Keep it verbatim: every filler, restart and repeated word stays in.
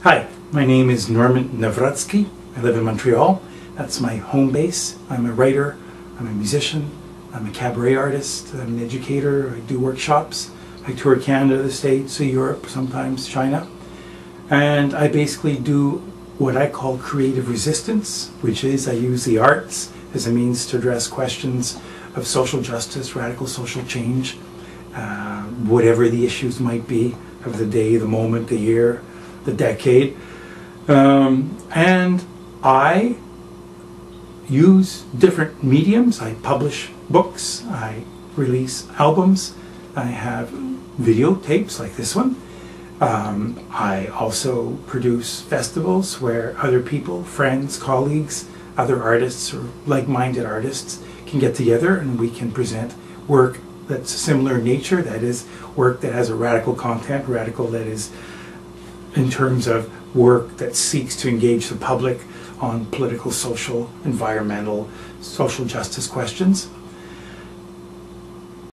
Hi, my name is Norman Navratsky. I live in Montreal. That's my home base. I'm a writer, I'm a musician, I'm a cabaret artist, I'm an educator, I do workshops. I tour Canada, the States, Europe, sometimes China. And I basically do what I call creative resistance, which is I use the arts as a means to address questions of social justice, radical social change, uh, whatever the issues might be of the day, the moment, the year, the decade. Um, and I use different mediums. I publish books, I release albums, I have videotapes like this one. Um, I also produce festivals where other people, friends, colleagues, other artists or like-minded artists can get together and we can present work that's similar in nature, that is work that has a radical content, radical that is in terms of work that seeks to engage the public on political, social, environmental, social justice questions.